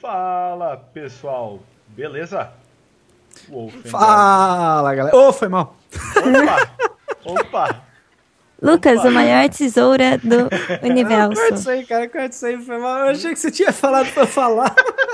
Fala pessoal, beleza? Fala galera. Ô, foi mal. Opa! Lucas, a maior tesoura do universo. Corta isso aí, cara, corta isso aí, foi mal. Eu achei que você tinha falado pra falar.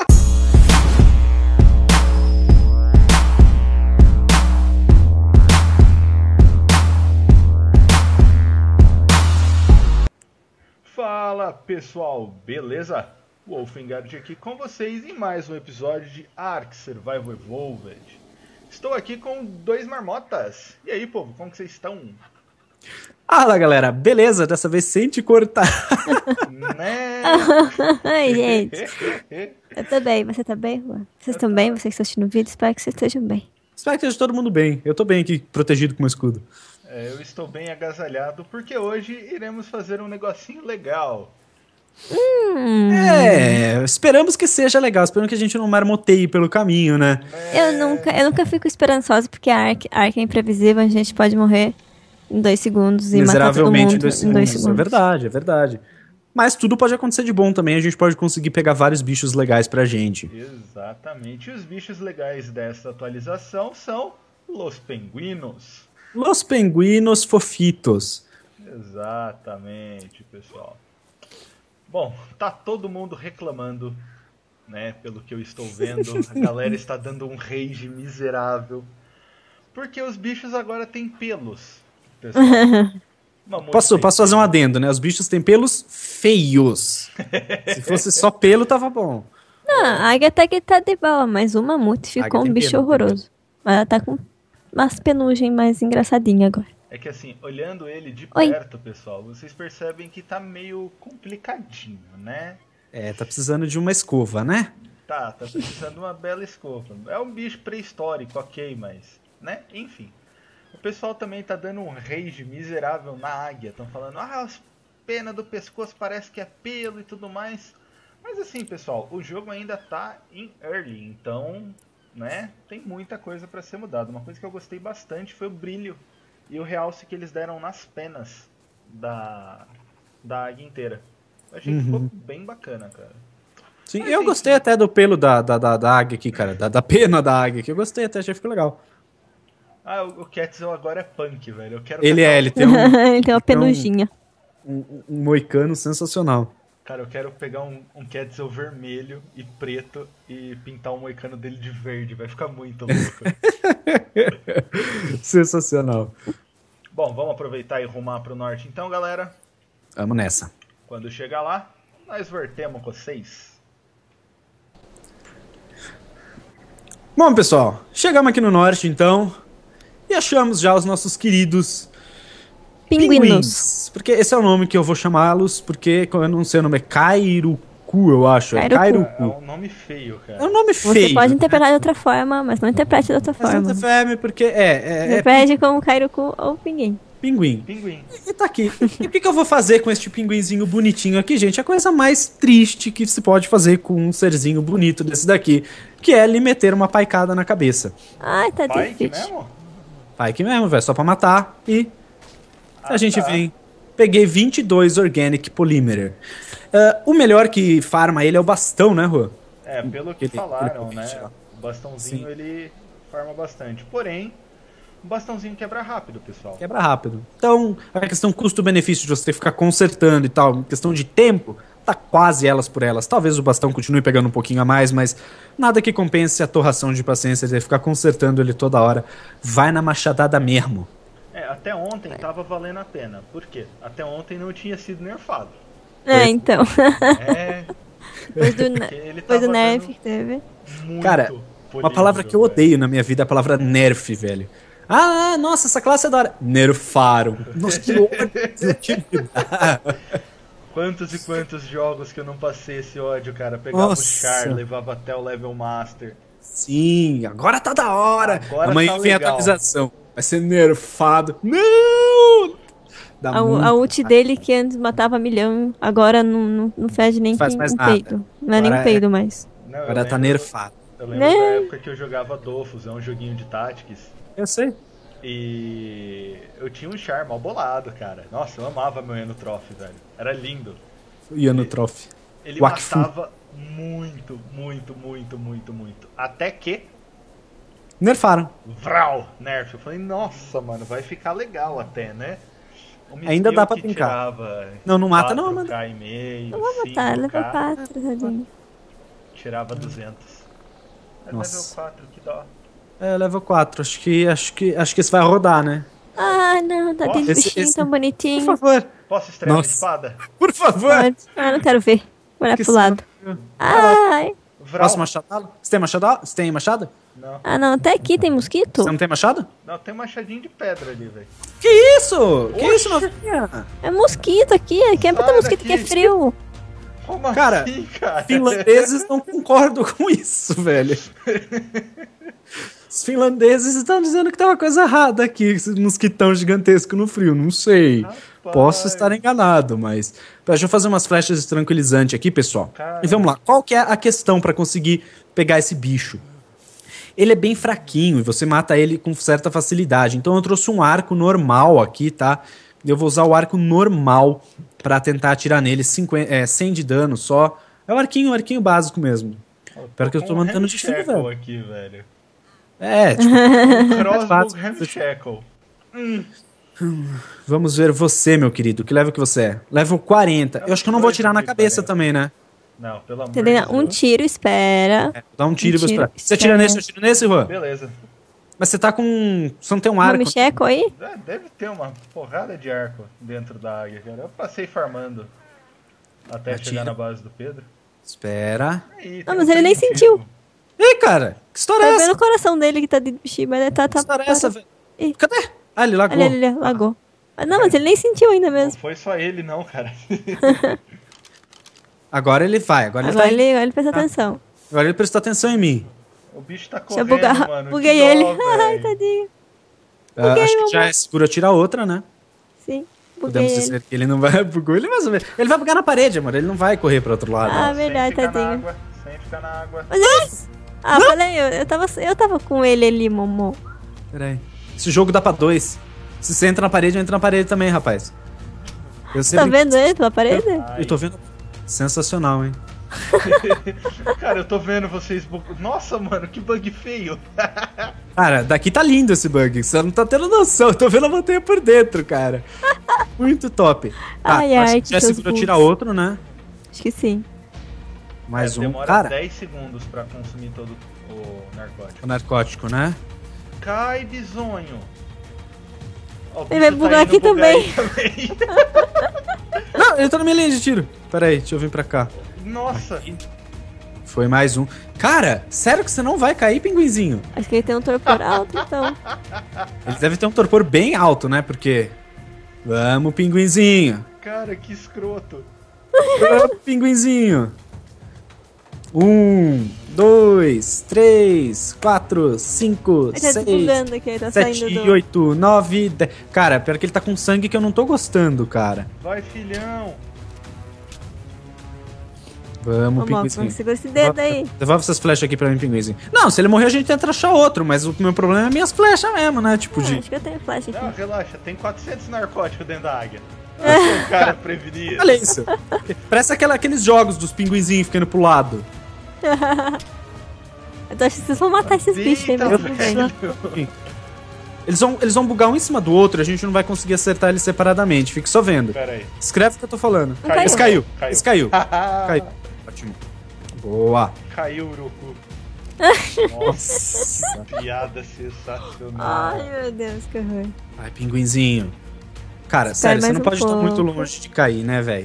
Fala pessoal, beleza? Wolfengard aqui com vocês em mais um episódio de Ark Survival Evolved. Estou aqui com dois marmotas. E aí, povo, como que vocês estão? Fala galera, beleza? Dessa vez sem te cortar. Né? Ai, gente. Eu tô bem, você tá bem, Juan? Vocês estão bem? Vocês que estão assistindo o vídeo? Espero que vocês estejam bem. Espero que esteja todo mundo bem. Eu tô bem aqui, protegido com o escudo. Eu estou bem agasalhado porque hoje iremos fazer um negocinho legal. Esperamos que seja legal. Esperamos que a gente não marmoteie pelo caminho, né? Eu nunca fico esperançosa porque a Ark é imprevisível, a gente pode morrer em 2 segundos e matar todo mundo Miseravelmente em 2 segundos. É verdade. Mas tudo pode acontecer de bom também. A gente pode conseguir pegar vários bichos legais pra gente. Exatamente. E os bichos legais dessa atualização são Los Penguinos. Los Penguinos Fofitos. Exatamente, pessoal. Bom, tá todo mundo reclamando, né, pelo que eu estou vendo. A galera está dando um rage miserável. Porque os bichos agora têm pelos, pessoal. Posso fazer um adendo, né? Os bichos têm pelos feios. Se fosse só pelo, tava bom. Não, a águia até que tá de boa, mas o mamute ficou um bicho horroroso. Mas ela tá com umas penugem mais engraçadinha agora. É que assim, olhando ele de perto, pessoal, vocês percebem que tá meio complicadinho, né? Tá precisando de uma escova, né? Tá precisando de uma bela escova. É um bicho pré-histórico, ok, mas, né? Enfim. O pessoal também tá dando um rage miserável na águia. Estão falando, as penas do pescoço parece que é pelo e tudo mais. Mas assim, pessoal, o jogo ainda tá em early, então, né? Tem muita coisa pra ser mudada. Uma coisa que eu gostei bastante foi o brilho e o realce que eles deram nas penas da águia inteira. Eu achei que ficou bem bacana, cara. Sim, mas eu gostei até do pelo da águia aqui, cara. Da pena da águia aqui. Eu gostei até, achei que ficou legal. O Quetzal agora é punk, velho. Eu quero ele tem ele tem uma penuginha. Um moicano sensacional. Cara, eu quero pegar um Quetzal vermelho e preto e pintar o moicano dele de verde. Vai ficar muito louco. Sensacional. Bom, vamos aproveitar e rumar pro norte então, galera. Vamos nessa. Quando chegar lá, nós vertemos com vocês. Bom, pessoal, chegamos aqui no norte então e achamos já os nossos queridos pinguins. Porque esse é o nome que eu vou chamá-los, porque eu não sei o nome, é Kairuku, eu acho. Kairuku. É um nome feio, cara. É um nome feio. Você pode interpretar de outra forma, mas não interprete de outra forma. Não interprete porque Interprete como Kairuku ou pinguim. Pinguim. E tá aqui. E o que eu vou fazer com este pinguinzinho bonitinho aqui, gente? A coisa mais triste que se pode fazer com um serzinho bonito desse daqui, que é lhe meter uma paicada na cabeça. Ai, tá Pike difícil. mesmo? Pike mesmo, velho. Só pra matar. E a gente vem. Peguei 22 Organic Polymer. O melhor que farma ele é o bastão, né, Rô? Pelo que falaram, né? O bastãozinho ele farma bastante. Porém, o bastãozinho quebra rápido, pessoal. Quebra rápido. Então, a questão custo-benefício de você ficar consertando e tal, questão de tempo, tá quase elas por elas. Talvez o bastão continue pegando um pouquinho a mais, mas nada que compense a torração de paciência de ficar consertando ele toda hora. Vai na machadada mesmo. Até ontem tava valendo a pena. Por quê? Até ontem não tinha sido nerfado. Então. Depois do nerf que teve. Cara, uma palavra que eu odeio na minha vida é a palavra nerf, velho. Nossa, essa classe é da hora. Nerfaram. Nossa, que ódio. Quantos e quantos jogos que eu não passei esse ódio, cara. Pegava o Char, levava até o level master. Sim, agora tá da hora. Agora amanhã tá vem legal. a atualização. Vai ser nerfado. Não! A ult dele que antes matava milhão, agora não fede nem faz mais um nada. peido. Não é nem um peido mais. Não, agora tá nerfado. Eu lembro da época que eu jogava Dofus, é um joguinho de Tactics. Eu sei. E eu tinha um Char mal bolado, cara. Nossa, eu amava meu Eno Trophy, velho. Era lindo. Eno Trophy. Ele matava muito muito, muito, muito, muito, muito. Até que... Nerfaram. Vral! Nerf. Eu falei, nossa, mano, vai ficar legal até, né? Ainda dá pra brincar. Não mata não, mano. Não vou matar, level 4, tadinho. Tirava 200. É level 4, que dó. É, level 4. Acho que esse vai rodar, né? Ah, não, tá dentro do bichinho tão bonitinho. Por favor. Posso estrear a espada? Por favor. Ah, não quero ver. Vou olhar pro lado. Ai. Posso machadá-lo? Você tem machado? Não. Ah, não, até aqui tem mosquito? Você não tem machado? Não, tem um machadinho de pedra ali, velho. Que isso? Que isso, novinha? É mosquito aqui. Quem botar mosquito que é frio? Como cara, assim, cara? Finlandeses não concordam com isso, velho. Os finlandeses estão dizendo que tem uma coisa errada aqui, esse mosquitão gigantesco no frio. Não sei. Rapaz. Posso estar enganado, mas... Deixa eu fazer umas flechas tranquilizantes aqui, pessoal. Caramba. E vamos lá. Qual que é a questão pra conseguir pegar esse bicho? Ele é bem fraquinho e você mata ele com certa facilidade. Então eu trouxe um arco normal aqui, tá? Eu vou usar o arco normal pra tentar atirar nele. 100 de dano só. É um arquinho básico mesmo. Espero que eu tô mantendo de fio, velho. Aqui, velho. É, tipo... Crossbow Ramshackle. Vamos ver você, meu querido. Que level que você é? Level 40. Eu acho que eu não vou atirar na cabeça também, né? Não, pelo amor de Deus. Um tiro, espera. Dá um tiro e vou esperar. Você atira nesse, eu atiro nesse, Juan? Beleza. Mas você tá com... Você não tem um arco? Ramshackle aí? Deve ter uma porrada de arco dentro da águia, cara. Eu passei farmando até chegar na base do Pedro. Espera. Aí, não, mas ele nem sentiu. Ei, cara, que história é essa? Tá vendo o coração dele que tá de bichinho, mas ele tá... Que história é essa, velho? Cadê? Ah, ele lagou. Ele lagou. Não, mas ele nem sentiu ainda mesmo. Não foi só ele não, cara. Agora ele vai. Agora ele presta atenção. Agora ele prestou atenção em mim. O bicho tá correndo, mano. Buguei ele. Ai, tadinho. Acho que já é seguro atirar outra, né? Sim. Podemos dizer que ele não vai... Ele vai bugar na parede, amor. Ele não vai correr pro outro lado. Ah, verdade, tadinho. Sem ficar na água. Mas falei, eu tava com ele ali, Momô. Peraí. Esse jogo dá pra 2. Se você entra na parede, eu entro na parede também, rapaz. Tá vendo ele pela parede? Eu tô vendo. Sensacional, hein? Cara, eu tô vendo vocês... Nossa, mano, que bug feio. Cara, daqui tá lindo esse bug. Você não tá tendo noção. Eu tô vendo a montanha por dentro, cara. Muito top. Acho que já seguro tirar outro, né? Acho que sim. Mais um. Demora cara, 10 segundos pra consumir todo o narcótico. O narcótico, né? Cai, bisonho. Ele vai bugar aqui também. Não, ele tá na minha linha de tiro. Pera aí, deixa eu vir pra cá. Nossa. Aqui. Foi mais um. Cara, sério que você não vai cair, pinguinzinho? Acho que ele tem um torpor alto, então. Ele deve ter um torpor bem alto, né? Porque... Vamos, pinguinzinho. Cara, que escroto. Vamos, pinguinzinho. 1, 2, 3, 4, 5, 6, 7, 8, 9, 10. Cara, pior que ele tá com sangue que eu não tô gostando, cara. Vai, filhão. Vamos, pinguinzinho. Segura esse dedo aí. Devolve essas flechas aqui pra mim, pinguinzinho. Não, se ele morrer a gente tenta achar outro, mas o meu problema é minhas flechas mesmo, né? Tipo Acho que eu tenho flecha aqui. Não, relaxa, tem 400 narcóticos dentro da águia. O cara prevenido. Olha isso. Parece aqueles jogos dos pinguinzinhos ficando pro lado. Eu tô achando que vocês vão matar esses bichos aí, mas tudo bem. Eles vão bugar um em cima do outro e a gente não vai conseguir acertar eles separadamente. Fique só vendo. Pera aí. Escreve o que eu tô falando. Esse caiu. Caiu. Ótimo. Boa. Caiu, Uruku. Nossa, piada sensacional. Ai, meu Deus, que horror. Ai, pinguinzinho. Cara, sério, você não pode estar muito longe de cair, né, velho?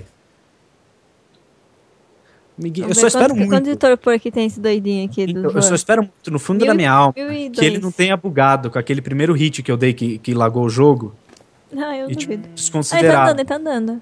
Eu só espero muito. Quanto de torpor que tem esse doidinho aqui? Então, eu só espero muito, no fundo da minha alma, que ele não tenha bugado com aquele primeiro hit que eu dei que lagou o jogo. Não, eu duvido. Desconsiderado. Ele tá andando.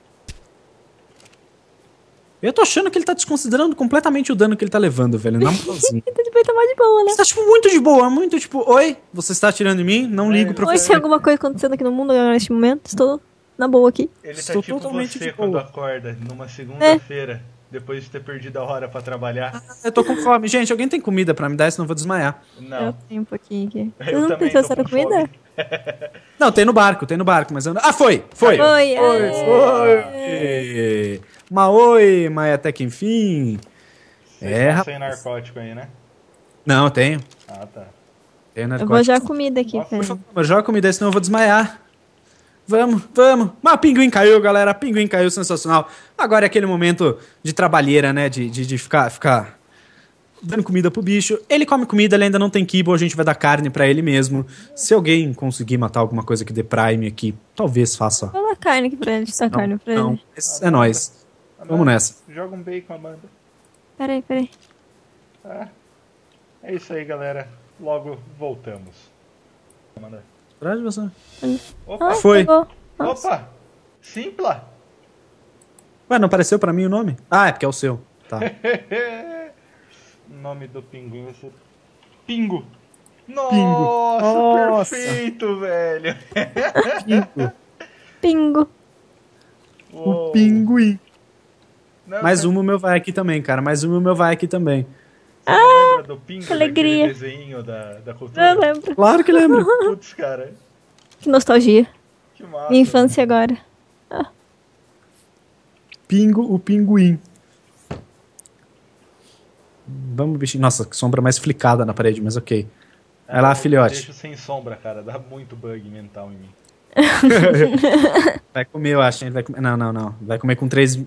Eu tô achando que ele tá desconsiderando completamente o dano que ele tá levando, velho. Na moralzinha. Ele tá mais de boa, né? Você tá, tipo, muito de boa. Muito, tipo, oi, você está atirando em mim? Não ligo pra você. Oi, tem alguma coisa acontecendo aqui no mundo agora neste momento? Estou na boa aqui. Ele tá tipo você quando acorda numa segunda-feira. Depois de ter perdido a hora pra trabalhar. Eu tô com fome. Gente, alguém tem comida pra me dar, senão eu vou desmaiar. Não. Eu tenho um pouquinho aqui. Eu Você não pensou se era comida? Não, tem no barco, mas eu não... Ah, foi! Foi! Mas oi, mas até que enfim... Vocês estão sem narcótico aí, né? Não, tenho. Ah, tá. Tenho Eu vou jogar comida aqui, Nossa, velho. Joga comida aí, senão eu vou desmaiar. Vamos. Mas o pinguim caiu, galera. Pinguim caiu, sensacional. Agora é aquele momento de trabalheira, né? De ficar dando comida pro bicho. Ele come comida, ele ainda não tem kibble, a gente vai dar carne pra ele mesmo. Se alguém conseguir matar alguma coisa que dê prime aqui, talvez faça. Vou dar carne aqui pra ele, dar carne pra Não, ele. é nóis. Vamos nessa. Joga um bacon, Amanda. Peraí. Tá. É isso aí, galera. Logo voltamos. Amanda. Atrás de você. Opa! Ah, Foi. pegou. Nossa. Opa! Simpla! Ué, não apareceu pra mim o nome? Ah, é porque é o seu. Tá. O nome do pinguim vai ser Pingo. Nossa. Nossa, perfeito, velho. Pingo. Uou. O pinguim. Não, Mais mas uma o meu vai aqui também, cara. Mais uma o meu vai aqui também. você não lembra do Pingo, que alegria. daquele desenho da cultura? Eu lembro. Claro que lembro. Putz, cara. Que nostalgia. Que massa. Minha infância agora. Pingo, o pinguim. Vamos, bichinho. Nossa, que sombra mais flicada na parede, mas ok. Vai lá, Eu filhote. Deixo sem sombra, cara. Dá muito bug mental em mim. Vai comer, eu acho. Ele vai comer. Não. Vai comer com 3.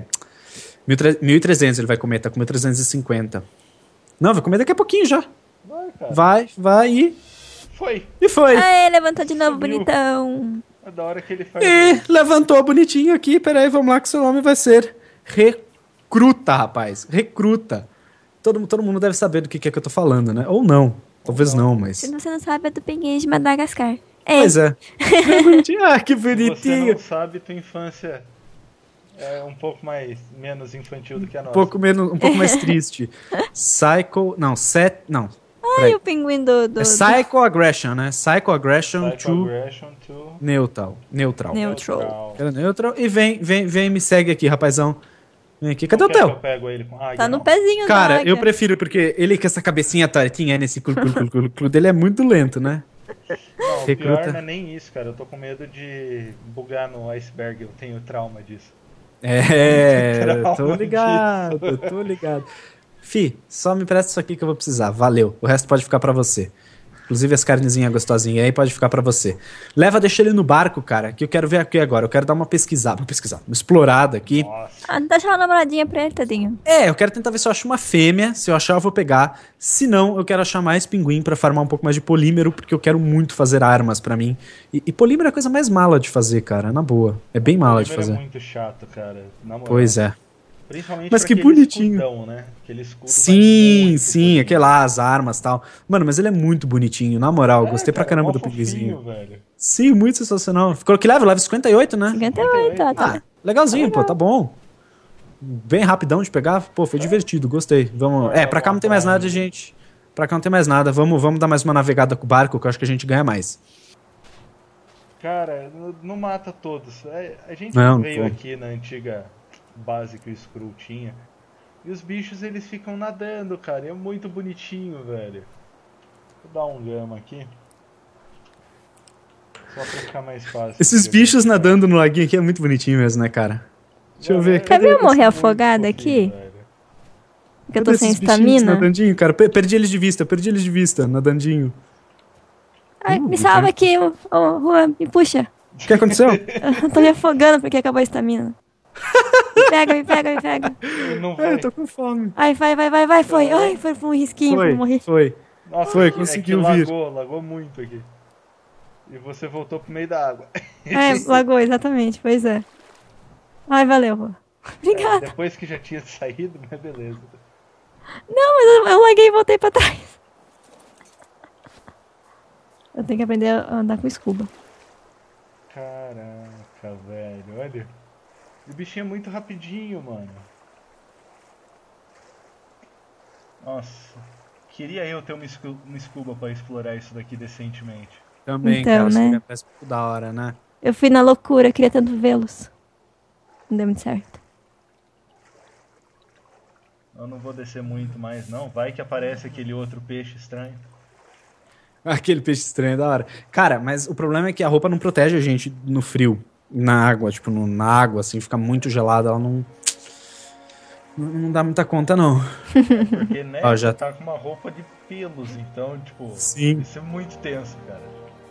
1.300 ele vai comer, tá com 1.350. Não, vai comer daqui a pouquinho já. Vai, cara. Vai e. Foi. E foi. Aê, levantou de novo, Subiu. bonitão. É da hora que ele faz. E levantou bonitinho aqui. Peraí, vamos lá que seu nome vai ser Recruta, rapaz. Recruta. Todo mundo deve saber do que é que eu tô falando, né? Ou não. Talvez não, mas. Se você não sabe, é do pinguim de Madagascar. Pois é. Ah, que Se você bonitinho. não sabe, tua infância é um pouco menos infantil do que a nossa. Um pouco mais triste. Psycho. Não, Não. Ai, Peraí. o pinguim do... É Psycho Aggression, né? Psycho Aggression Psycho to Aggression to Neutral. Neutral. Era neutral. E vem, me segue aqui, rapazão. Vem aqui. Cadê o Quer que teu? eu pego ele com águia, Tá no não? pezinho da Cara, águia. eu prefiro, porque ele com essa cabecinha tortinha nesse clu dele é muito lento, né? Não, o Recruta. pior não é nem isso, cara. Eu tô com medo de bugar no iceberg. Eu tenho trauma disso. Eu tô ligado. Fi, só me presta isso aqui que eu vou precisar. Valeu. O resto pode ficar pra você. Inclusive as carnezinhas gostosinhas aí pode ficar pra você. Deixa ele no barco, cara, que eu quero ver aqui agora. Eu quero dar uma pesquisada, uma explorada aqui. Nossa. Ah, deixa uma namoradinha pra ele, tadinho. Eu quero tentar ver se eu acho uma fêmea. Se eu achar, eu vou pegar. Se não, eu quero achar mais pinguim pra farmar um pouco mais de polímero, porque eu quero muito fazer armas pra mim. E polímero é a coisa mais mala de fazer, cara, na boa. É bem mala de fazer. É muito chato, cara. Na moral. Pois é. Principalmente Mas pra que aquele bonitinho. escudão, né? Aquele escudo Sim, vai sim, muito aquelas armas e tal. Mano, mas ele é muito bonitinho, na moral. bonito. Gostei pra Cara, caramba mó do fofinho, pinguizinho. velho. Sim, muito sensacional. Ficou que level? Level 58, né? 58, ó, tá. Ah, legalzinho, pô, tá bom. Bem rapidão de pegar. Pô, foi divertido, gostei. Vamos. Pra cá não tem mais nada, gente. Pra cá não tem mais nada. Vamos dar mais uma navegada com o barco, que eu acho que a gente ganha mais. Cara, não mata todos. A gente Não, veio pô. aqui na antiga base que o Skrull tinha. E os bichos, eles ficam nadando, cara. E é muito bonitinho, velho. Vou dar um gama aqui. Só pra ficar mais fácil. Esses bichos nadando no laguinho aqui é muito bonitinho mesmo, né, cara? Deixa eu ver. Quer ver eu morrer Muito afogada fofinho, aqui? velho. Porque eu tô Cadê sem esses bichinhos estamina. nadandinho, cara? Perdi eles de vista, nadandinho. Ai, me salva aqui, Juan, me puxa. O que aconteceu? Eu tô me afogando porque acabou a estamina. Me pega. Ele não vai. Eu tô com fome. Ai, vai, foi. Ai, foi um risquinho pra eu morrer. Foi. Nossa, Foi, é que conseguiu vir. lagou muito aqui. E você voltou pro meio da água. Lagou, exatamente, pois é. Ai, valeu, Juan. Obrigada. Depois que já tinha saído, mas beleza. Não, mas eu laguei e voltei pra trás. Eu tenho que aprender a andar com scuba. Caraca, velho, olha. O bichinho é muito rapidinho, mano. Nossa. Queria eu ter uma scuba pra explorar isso daqui decentemente. Também, Então, cara, isso né? aqui parece muito da hora, né? Eu fui na loucura, queria tanto vê-los. Não deu muito certo. Eu não vou descer muito mais, não. Vai que aparece aquele outro peixe estranho. Aquele peixe estranho é da hora. Cara, mas o problema é que a roupa não protege a gente no frio, na água, tipo, na água, assim, fica muito gelada, ela não Não dá muita conta, não. Porque, né, Ó, já tá com uma roupa de pelos, então, tipo, Sim. isso é muito tenso, cara.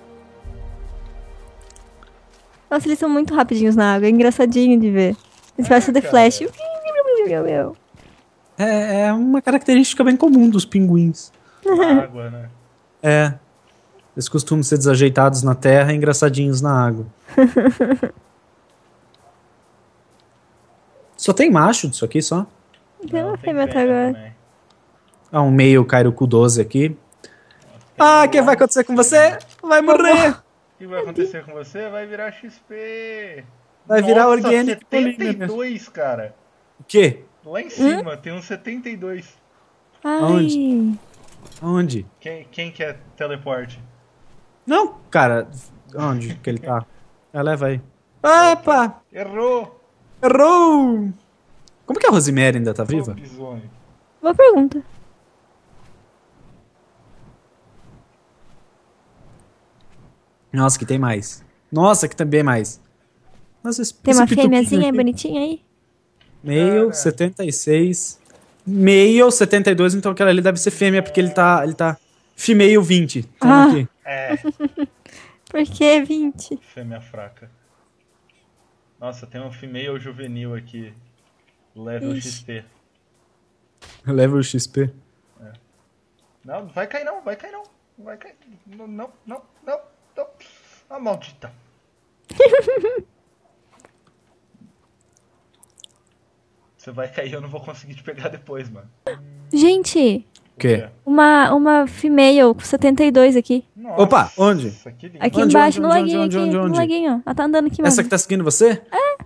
Nossa, eles são muito rapidinhos na água. É engraçadinho de ver. Eles parecem The cara. Flash. É uma característica bem comum dos pinguins. Na água, né? É. Eles costumam ser desajeitados na terra e engraçadinhos na água. Só tem macho disso aqui, só? Tem uma tem fêmea até agora. também. Ah, um meio Kairoku 12 aqui. Ah, o que vai acontecer com você? Vai morrer! O que vai acontecer com você? Vai virar XP. Vai virar Nossa, Organic 72, cara. O quê? Lá em cima tem uns 72. Ai. Aonde? Quem quer teleporte? Não, cara. Onde que ele tá? Leva aí. Opa! Errou! Errou! Como que a Rosemary ainda tá viva? Lobisomem. Boa pergunta. Nossa, que tem mais. Nossa, que também mais. Nossa, Tem uma esse pituquinho fêmeazinha aqui. bonitinha aí? Male, Cara. 76. Male, 72, então aquela ali deve ser fêmea, porque ele tá female 20. Toma Ah. aqui. É, Por que 20? fêmea fraca. Nossa, tem um female juvenil aqui. Level Ixi. XP. Level XP. Não, vai cair não, vai cair não. Vai cair. Não. Ah, maldita. Você vai cair, eu não vou conseguir te pegar depois, mano. Gente, O quê? uma female com 72 aqui. Nossa, Opa, onde? Que lindo. Aqui Onde, embaixo, onde, no onde, laguinho onde, aqui. onde, No onde? laguinho, ó. Ela tá andando aqui, mano. Essa que tá seguindo você? É.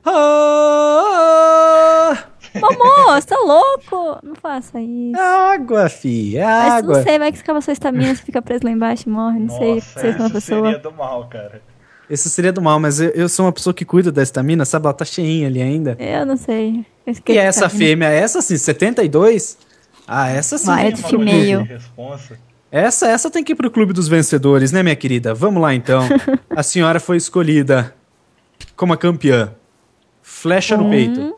Ah! Momô, você tá louco? Não faça isso. Água, fi, Mas água. não sei, vai que escapa sua estamina, você fica preso lá embaixo e morre. Não sei Nossa, se é uma isso pessoa. seria do mal, cara. Esse seria do mal, mas eu sou uma pessoa que cuida da estamina, sabe? Ela tá cheinha ali ainda. Eu não sei. Eu E esqueci essa estamina. fêmea, essa sim, 72? Ah, essa sim. Vai, Tem uma female. coisa de responsa. Essa tem que ir pro clube dos vencedores, né, minha querida? Vamos lá, então. A senhora foi escolhida como a campeã. Flecha no peito.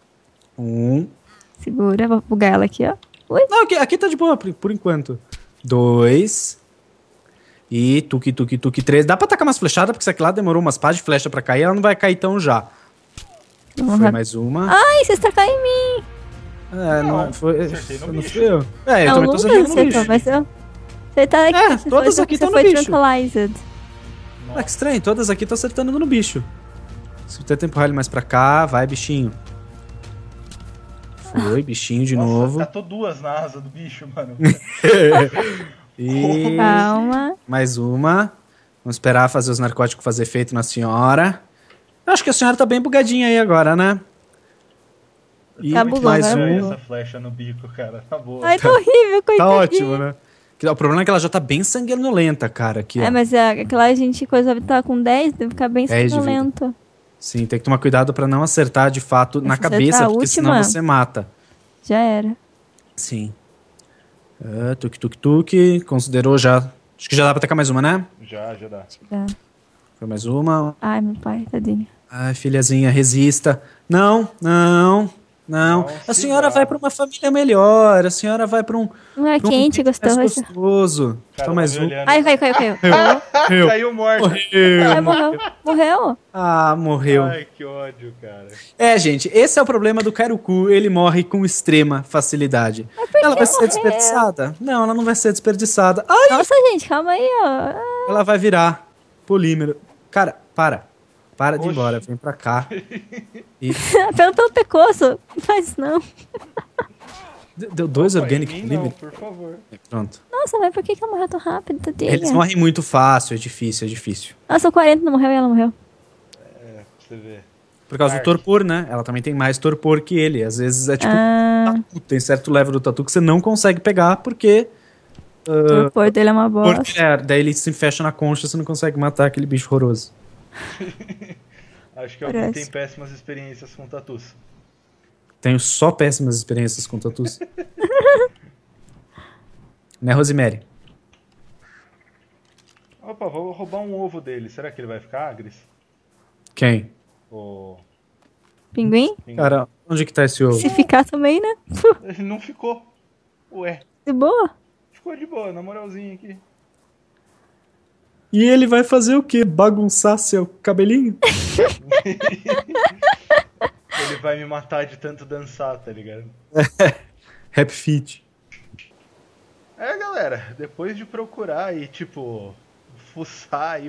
Segura, vou bugar ela aqui, ó. Ui. Não, aqui tá de boa por enquanto. 2. E tuque, 3. Dá pra tacar umas flechadas, porque essa aqui lá demorou umas pás de flecha pra cair, ela não vai cair tão já. Vamos Foi lá. mais uma. Ai, você está caindo em mim. É, não foi. acertei no Não bicho. fui eu. É, eu Não, também tô Lucas acertando no acertou, bicho. mas eu... Você tá aqui, É, você todas foi, aqui você tão no foi bicho. tranquilized. Ah, que estranho, todas aqui estão acertando no bicho. Se você empurrar ele mais pra cá, vai, bichinho. Foi, bichinho de Nossa, novo. catou duas na asa do bicho, mano. E Calma. mais uma. Vamos esperar fazer os narcóticos fazer efeito na senhora. Eu acho que a senhora tá bem bugadinha aí agora, né? E Tá bugando, mais agora um. bugou. Essa flecha no bico, cara. Tá boa. Ai, tá horrível, coitadinha. Tá ótimo, né? O problema é que ela já tá bem sanguinolenta, cara. Aqui, ó. É, mas aquela gente coisa tá com 10, deve ficar bem 10 de vida. sanguinolento. Sim, tem que tomar cuidado pra não acertar de fato na Se cabeça, acertar a porque senão última- você mata. Já era. Sim. Tuk. Considerou já. Acho que já dá pra tacar mais uma, né? Já dá. Já. Foi mais uma. Ai, meu pai, tadinho. Ai, filhazinha, resista. Não. Não A se senhora dá. vai pra uma família melhor. A senhora vai pra um. Não é pra um quente, ambiente mais gostoso. gostoso. Cara, Então mais tá me um. olhando. Ai, caiu. Morreu. Caiu morto. Ai, morreu. Ah, morreu. Ai, que ódio, cara. É, gente, esse é o problema do Kairoku. Ele morre com extrema facilidade. Ela vai ser morreu? desperdiçada? Não, ela não vai ser desperdiçada. Ai, Nossa, gente, calma aí, ó. ela vai virar polímero. Cara, para. Para de ir Oxi. embora, vem pra cá. E Apertou o pescoço. Mas não. deu 2 Opa, Organic em mim não, Polímero. por favor. Pronto. Nossa, mas por que ela morreu tão rápido, tadinha? Eles morrem muito fácil, é difícil. Nossa, o 40 não morreu e ela morreu. É, pra você ver. Por causa do Dark. torpor, né? Ela também tem mais torpor que ele. Às vezes é tipo, Ah, tatu. Tem certo level do tatu que você não consegue pegar porque o torpor dele é uma bosta. porque daí ele se fecha na concha e você não consegue matar aquele bicho horroroso. Acho que alguém Parece. tem péssimas experiências com tatus. Tenho só péssimas experiências com tatus. Né, Rosemary? Opa, vou roubar um ovo dele. Será que ele vai ficar agres? Quem? O Pinguim? Cara, onde que tá esse ovo? Se ficar também, né? Ele não ficou. Ué, De boa. ficou de boa, na moralzinha aqui. E ele vai fazer o quê? Bagunçar seu cabelinho? Ele vai me matar de tanto dançar, tá ligado? Rap Fit. É, galera, depois de procurar e, tipo, fuçar,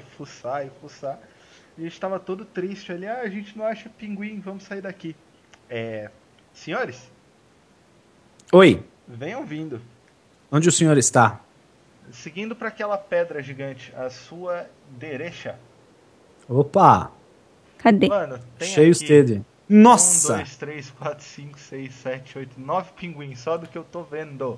a gente tava todo triste ali. Ah, a gente não acha pinguim, vamos sair daqui. Senhores, Oi, venham vindo. onde o senhor está? Seguindo pra aquela pedra gigante, à sua direita. Opa, Cadê? Mano, tem cheio aqui steady. 1, Nossa! 2, 3, 4, 5, 6, 7, 8, 9 pinguins, só do que eu tô vendo.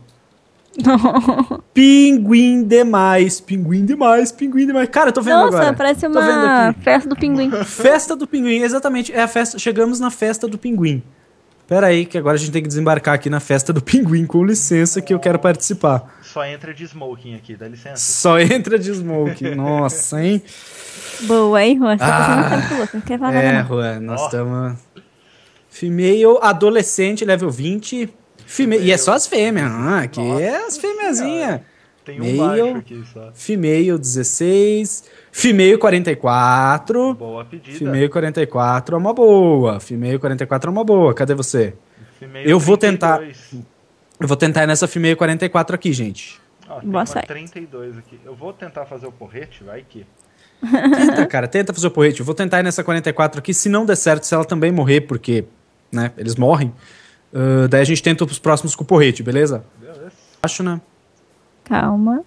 Pinguim demais, pinguim demais, pinguim demais. Cara, eu tô vendo Nossa, agora. parece Tô vendo uma aqui. festa do pinguim. Festa do pinguim, exatamente. É a festa. Chegamos na festa do pinguim. Pera aí, que agora a gente tem que desembarcar aqui na festa do pinguim, com licença, que eu quero participar. Só entra de smoking aqui, dá licença. Só entra de smoke. Nossa, hein? Boa, hein, Juan? Você tá passando tempo louco, não quer falar nada. não. Juan, nós Ó. estamos. Female, adolescente, level 20. E é só as fêmeas. Ah, aqui Nossa é as fêmeazinhas. Tem um baixo Meio. aqui só. Female 16. Female 44. Boa pedida. Female 44 é uma boa. Female 44 é uma boa. Cadê você? Female Eu vou tentar. 32. Eu vou tentar ir nessa Female 44 aqui, gente. Ó, tem Boa uma sorte. 32 aqui. Eu vou tentar fazer o porrete, vai que. Tenta, cara, tenta fazer o porrete. Eu vou tentar ir nessa 44 aqui. Se não der certo, se ela também morrer, porque, né, eles morrem. Daí a gente tenta os próximos com o porrete, beleza? Beleza. Acho, né? Calma.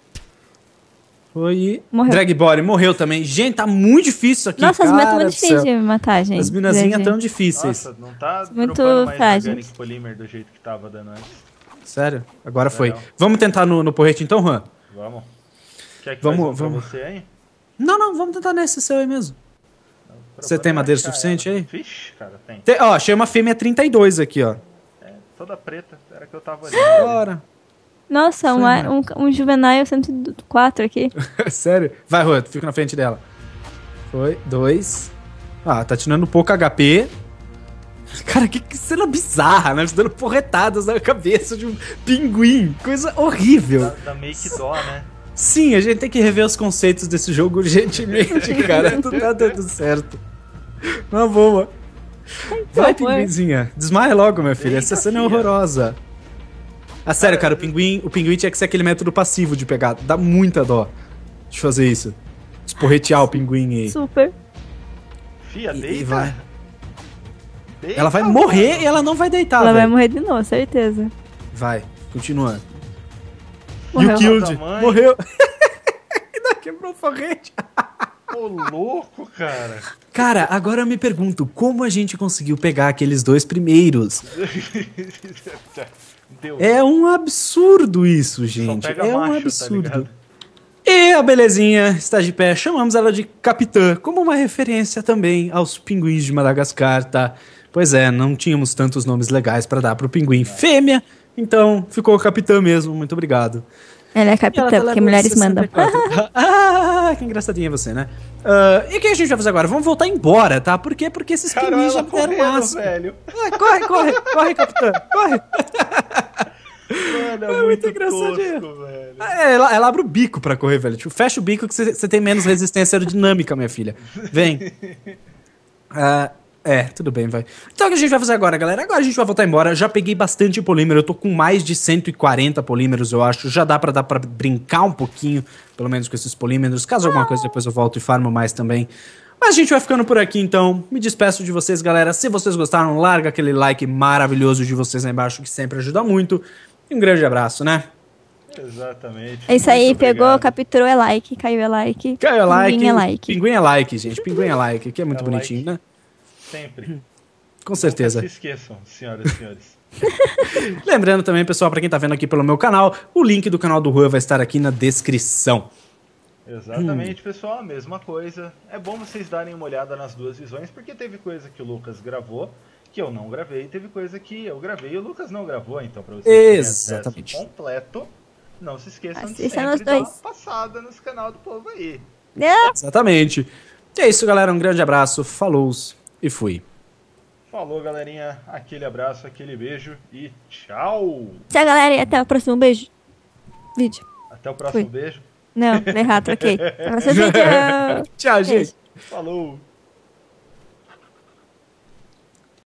Foi. Morreu. Drag Body morreu também. Gente, tá muito difícil isso aqui. Nossa, as cara minas estão muito do céu. difíceis de matar, gente. As minazinhas Grande. tão difíceis. Nossa, não tá Muito dropando mais frágeis. Organic Polymer do jeito que tava dando antes. Sério? Agora foi. Legal. Vamos tentar no porrete então, Juan? Vamos. Quer que Vamos- faz um pra vamos. você aí? Não, vamos tentar nesse seu aí mesmo. Você Pra tem poder madeira achar suficiente ela. aí? Vixe, cara, tem. Ó, achei uma fêmea 32 aqui, ó. É, toda preta. Era que eu tava ali. Bora. Nossa, Foi, né? um Juvenile 104 aqui. Sério? Vai, Juan, fica na frente dela. Foi, 2. Ah, tá tirando pouco HP. Cara, que cena bizarra, né? Você dando porretadas na cabeça de um pinguim. Coisa horrível. Da Make Dó, né? Sim, a gente tem que rever os conceitos desse jogo urgentemente, cara. Não tá dando certo. Uma boa. Vai, horror. pinguinzinha. Desmaia logo, minha filha. Essa Eita, cena é filha. horrorosa. Ah, sério, cara, o pinguim tinha que ser aquele método passivo de pegar. Dá muita dó de fazer isso. Esporretear o pinguim aí. Super. Fia, E deita. vai. Deita, Ela vai mano. morrer e ela não vai deitar, Ela vai velho. morrer de novo, certeza. Vai, continua. Morreu. You killed. Tamanho. Morreu. Ainda quebrou o forrete. Ô, louco, cara. Cara, agora eu me pergunto, como a gente conseguiu pegar aqueles dois primeiros? Deu. É um absurdo isso, Só gente. pega É um macho, tá absurdo. ligado? E a belezinha está de pé. Chamamos ela de Capitã, como uma referência também aos pinguins de Madagascar, tá? Pois é, não tínhamos tantos nomes legais pra dar pro pinguim fêmea, então ficou Capitã mesmo. Muito obrigado. Ela é Ela capitã, tá porque level mulheres mandam. 64. Que engraçadinha você, né? E o que a gente vai fazer agora? Vamos voltar embora, tá? Por quê? Porque esses Cara, pinguins já ela me deram correndo, laço. velho. Corre, Capitã, corre. Mano, é muito muito engraçadinho. tosco, velho. Ela abre o bico pra correr, velho. Tipo, fecha o bico que você tem menos resistência aerodinâmica, minha filha. Vem. Tudo bem, vai. Então o que a gente vai fazer agora, galera? Agora a gente vai voltar embora. Já peguei bastante polímero. Eu tô com mais de 140 polímeros, eu acho. Já dá pra brincar um pouquinho, pelo menos com esses polímeros. Caso alguma coisa, depois eu volto e farmo mais também. Mas a gente vai ficando por aqui, então. Me despeço de vocês, galera. Se vocês gostaram, larga aquele like maravilhoso de vocês aí embaixo, que sempre ajuda muito. E um grande abraço, né? Exatamente. É isso aí, Muito pegou, obrigado. capturou é like, caiu é like. Caiu like. Pinguim é like. Pinguim é like, gente. Pinguim é like, que é muito É bonitinho, like. né? Sempre. Com certeza. Nunca se esqueçam, senhoras e senhores. Lembrando também, pessoal, pra quem tá vendo aqui pelo meu canal, o link do canal do Juan vai estar aqui na descrição. Exatamente, pessoal, a mesma coisa. É bom vocês darem uma olhada nas duas visões, porque teve coisa que o Lucas gravou, que eu não gravei, e teve coisa que eu gravei e o Lucas não gravou, então pra vocês terem Exatamente. acesso completo, não se esqueçam de Assista sempre nos dar uma dois. passada nos canal do povo aí. Ah! Exatamente. E é isso, galera. Um grande abraço. Falou e fui. Falou, galerinha. Aquele abraço, aquele beijo e tchau. Tchau, galera, e até o próximo beijo. Vídeo. Até o próximo beijo. Não, errado, troquei. Até o próximo vídeo. Tchau, gente. Falou.